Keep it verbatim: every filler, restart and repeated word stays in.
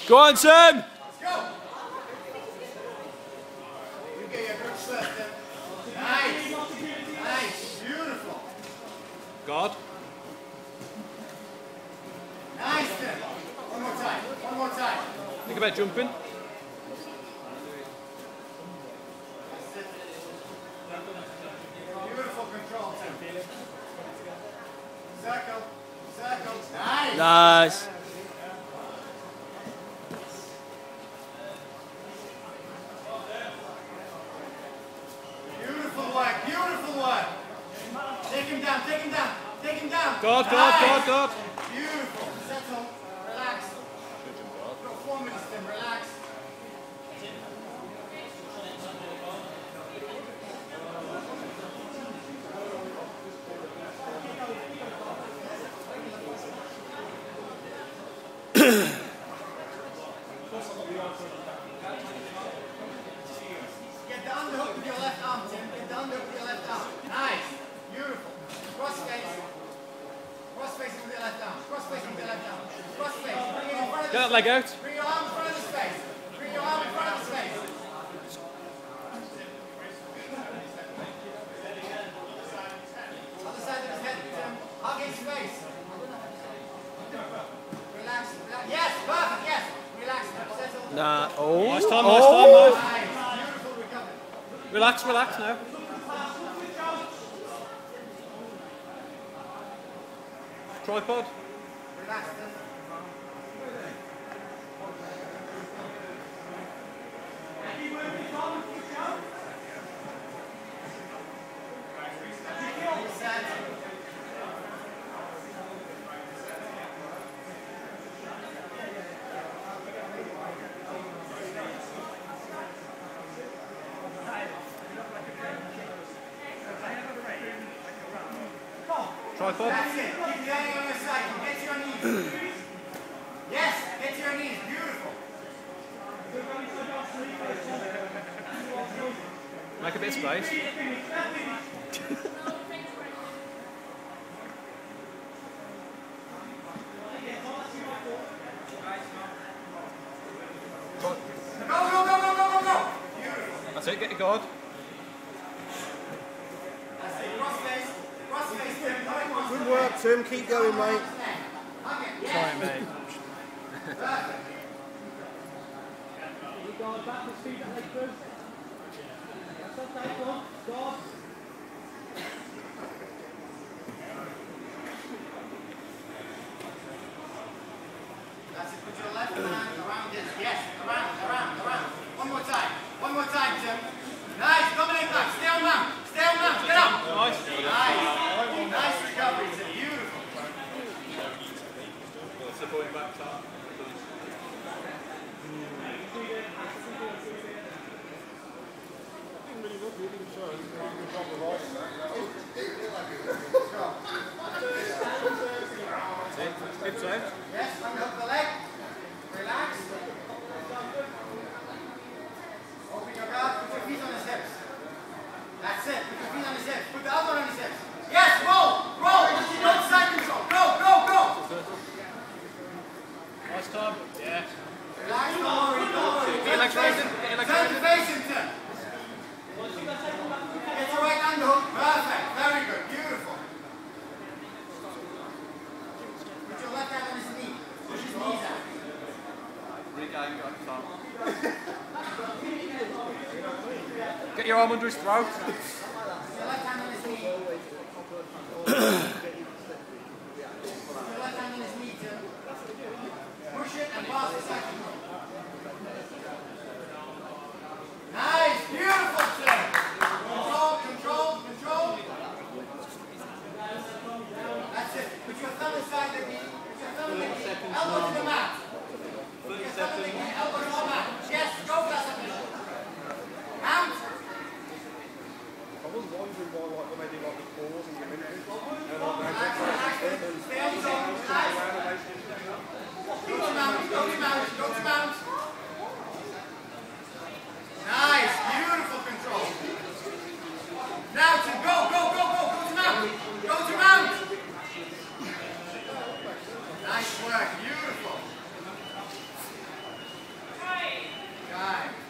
Go on, Sam! Let's go! You get your good slip, Tim. Nice! Nice! Beautiful! God. Nice, Tim! One more time, one more time. Think about jumping. Beautiful control, Tim. Circle, circle. Nice! Nice. Beautiful work, beautiful work. Take him down, take him down, take him down. God, nice. God, God, God. Beautiful. Settle, relax. Got four minutes, Tim, relax. Get the underhook with your left arm, Tim. Get the underhook with your left arm. Nice. Beautiful. Cross face. Cross facing with your left arm. Cross facing with your left arm. Cross face. Bring it in front of the Get that leg out. Bring your arm in front of the space. Bring your arm in front of the space. Other side of his head, Tim. Hug his face. Relax. Relax. Yes, perfect. Yes. Relax. Settle. Nah. Oh. Nice time, nice oh. time, nice. Beautiful recovery. Relax, relax now. Tripod. Relax, Tim. Tripod. That's it. Keep landing on your side. Get to your knees. Yes, get to your knees. Beautiful. Make a bit of space. Go, go, go, go, go, go, go. Beautiful. That's it, get your guard. That's it. Cross face. Cross face, Tim. Good work, Tim. Keep going, mate. Try it, mate. Perfect. Guard back, his feet at leg first. That's okay, go on. Guard. That's it. Put your left hand around this. Yes, around, around, around. One more time. One more time, Tim. Nice. Dominate back. Stay on mount. Stay on mount. Get up. Nice. Nice. Nice recovery, Tim. Beautiful. Supporting back top. Hips out. Yes, unhook the leg. Relax. Open your guard. Put your feet on his hips. That's it. Put your feet on his hips. Put the other one on his hips. Yes, roll. Roll. No side control. Go, go, go. Nice time. Yeah. Relax. Don't worry. Don't worry. Get your legs raised. Get your legs Turn raised. to face him, Tim. Get your right underhook. Perfect. Very good. Beautiful. Put your left hand on his knee. Push his knees out. Regain back top. Get your arm under his throat. Put your left hand on his knee. Put your left hand on his knee, Tim. Push it and pass the second one. Nice, beautiful, Tim. Control, control, control. That's it. Put your thumb inside the knee. Put your thumb in the knee. Elbow to the mat. Put your thumb in the knee. Elbow to the mat. Yes, go for that submission. Mount. I was wondering why, like, when they do like the pause and you're in it. Relax, relax. Stay on top. Nice. Go to mount, go to mount, go to mount. Nice, beautiful control. Now to go, go, go, go, go to mount. Go to mount. Nice work, beautiful. Right.